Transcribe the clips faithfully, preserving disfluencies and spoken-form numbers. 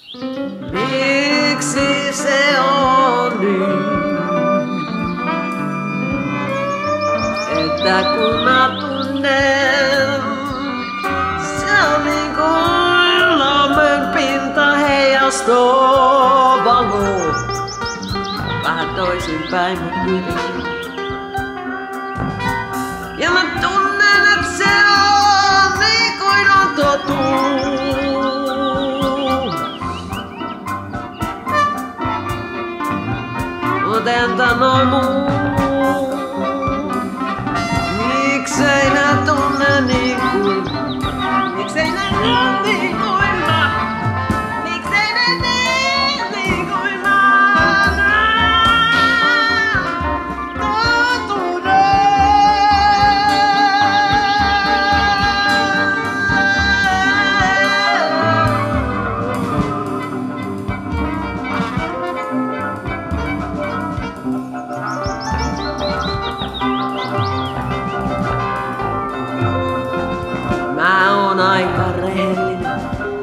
Miksi se on niin, että kun mä tunnen, se on niin kuin lammen pinta heijastoo valoa. Vähän toisinpäin, mut kuitenkin. Ja mä tunnen, et se on niin kuin on totuus. Mut entä noin muu? Miksei nää tunne niin kuin? Miksei nää näe niin kuin mä? Miksei nää näe niin kuin mä näen totuuden? Mä oon aika rehellinen.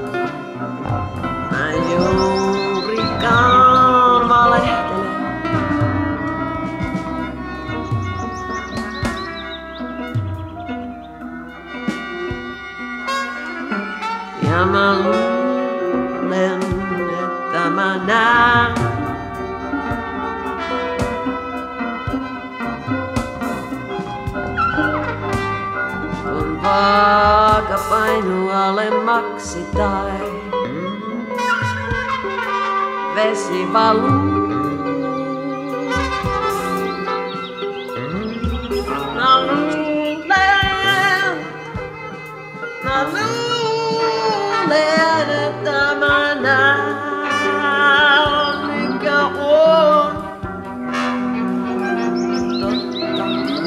Mä juurikaan valehtele. Ja mä luulen, että mä näen. Kun vaaka painuu alemmaksi tai vesi valuu. Mä luulen, mä luulen, että mä näen mikä on totta.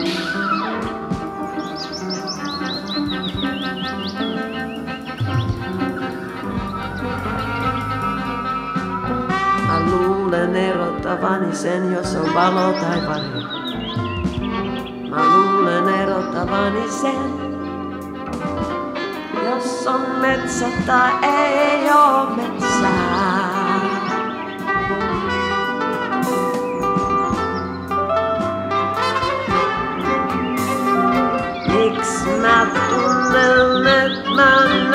Mä luulen erottavani sen, jos on valo tai varjo. Mä luulen erottavani sen, jos on metsä tai ei oo metsää. Miks mä tunnen, et mä